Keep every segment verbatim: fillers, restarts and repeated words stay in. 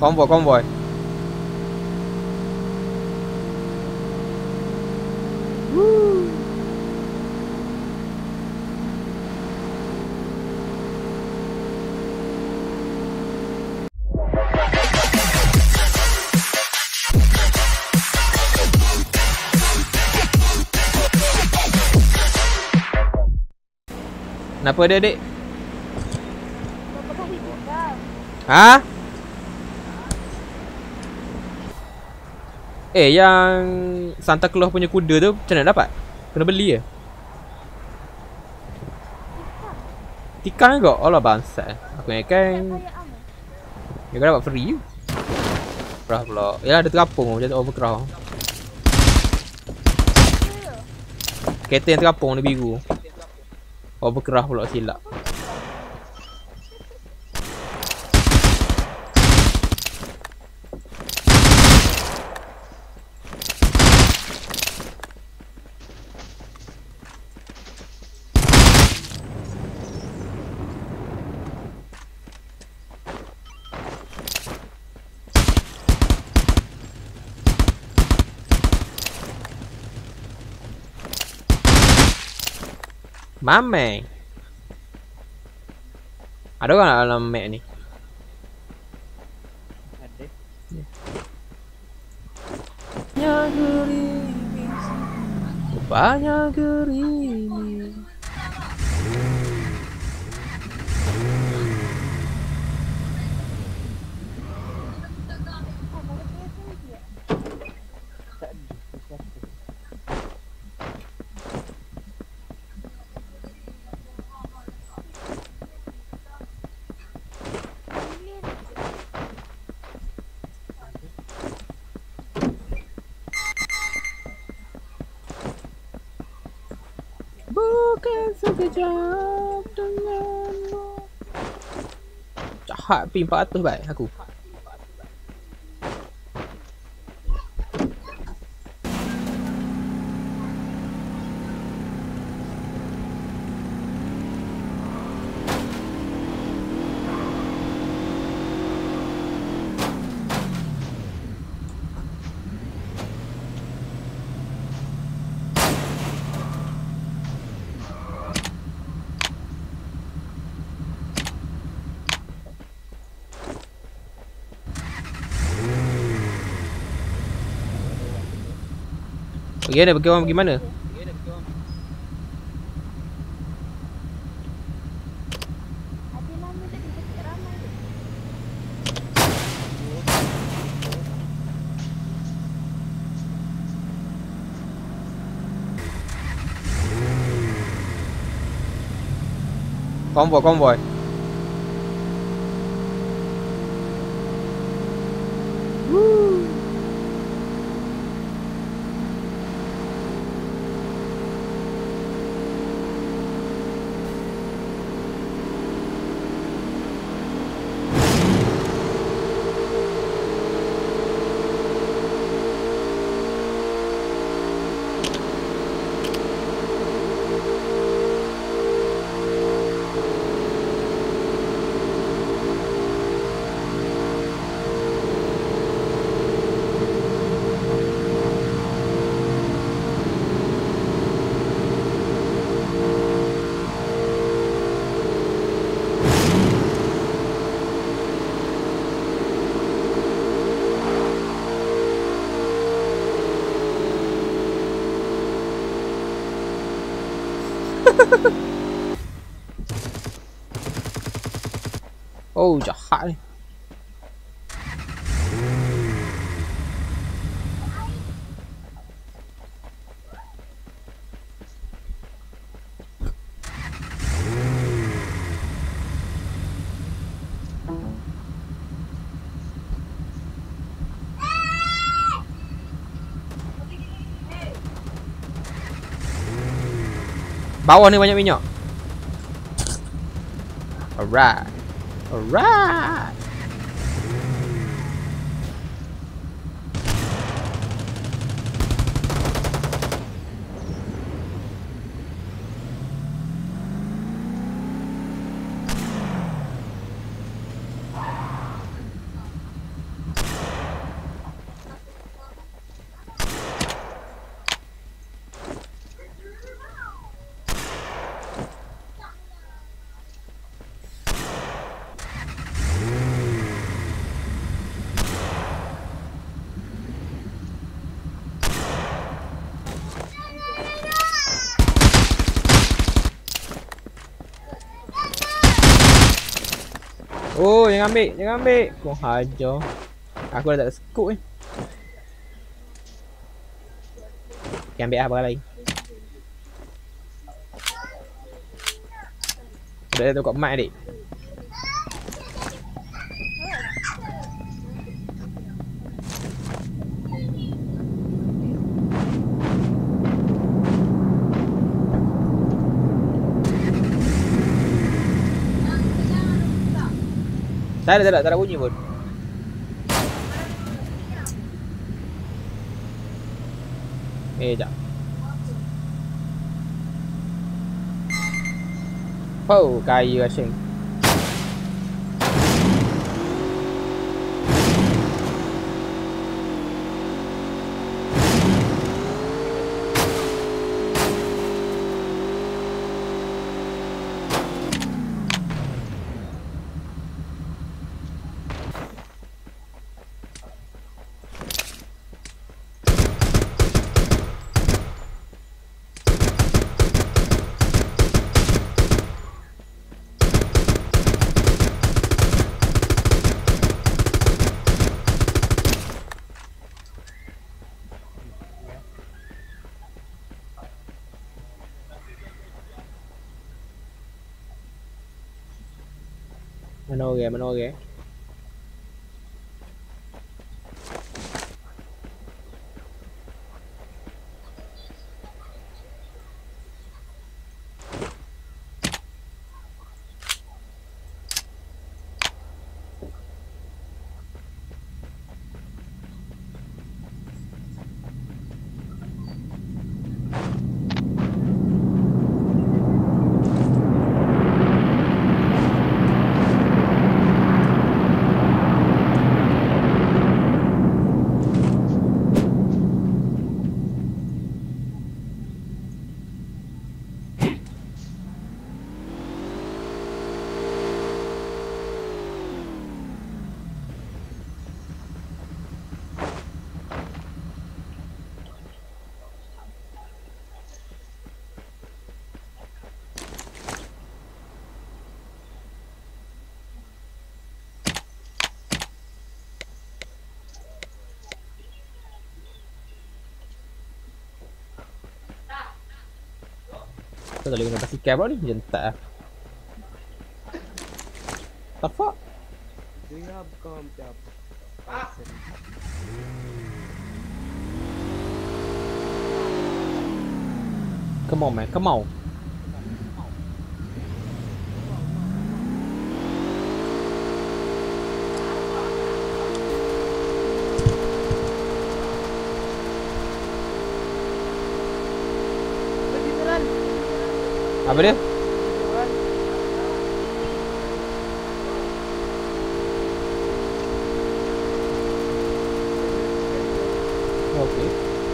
Konvoi, konvoi. Kenapa dia, adik? Berapa kali tinggal? Ha? Eh, yang Santa Claus punya kuda tu macam mana dapat? Kena beli ke? Tikar juga? Alah bangsat. Aku ingatkan dia kau dapat free. Kerah pula. Yalah ada terapung macam tu overcraft. Kereta yang terapung ni biru. Overcraft pula silap. Mamai. Ada orang dalam map ni? Ada. Banyak gerimis. Banyak gerimis. Bukan sekejap denganmu. Jahat P empat ratus baik aku. Pergi mana? Pergi orang pergi mana? Ada nama dia dekat ramai tu. Konvoi, konvoi. Oh, jahat ni. Bawah ni banyak minyak. Alright. Alright. Oh, jangan ambil, jangan ambil. Kau hajar. Aku dah tak ada scope ni. Okay, ambil lah barang lain. Dah ada kat mat adik. Tak ada, tak ada, tak ada bunyi pun. Eh, jap. Oh, kaya Asyik. Mana orang, mana orang? Kau tak boleh guna basikal pula ni, jentak lah. The fuck? Do you have comp job? Come on man, come on. Apa dia? Okey.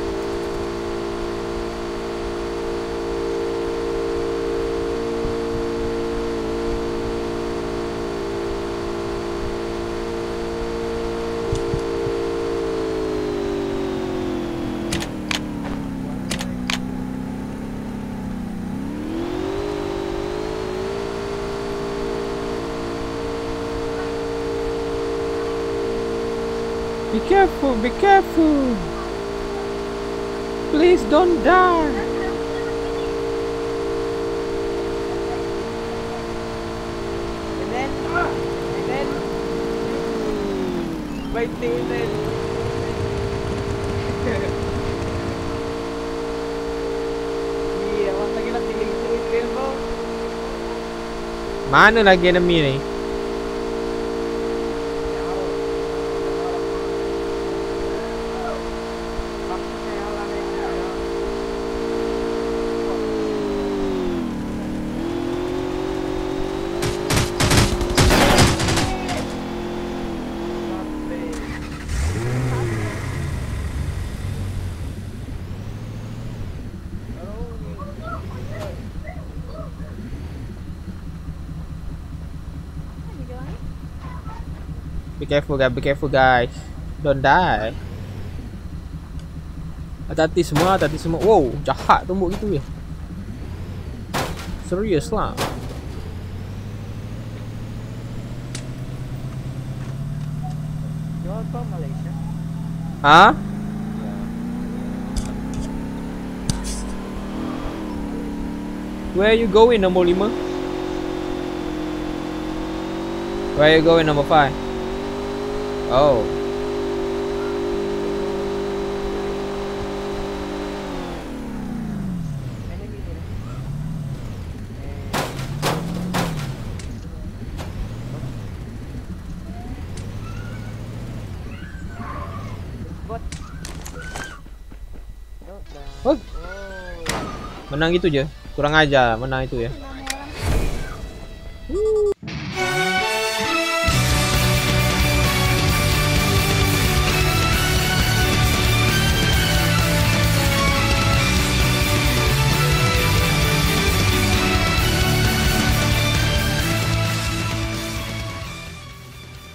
Be careful, be careful. Please don't die. And then, and then, wait till then. Iya, awak lagi nak tinggal itu ilmu. Mana lagi enemy ni? Be careful guys, be careful guys. Don't die. Hati-hati semua, hati-hati semua. Wow, jahat tumbuk gitu ya. Serius lah. from Malaysia. Hah? Where you going, nombor lima? Where you going, number five? Oh. Bot. No, dah. Oh, Oh. menang gitu aja. Kurang ajar menang itu ya.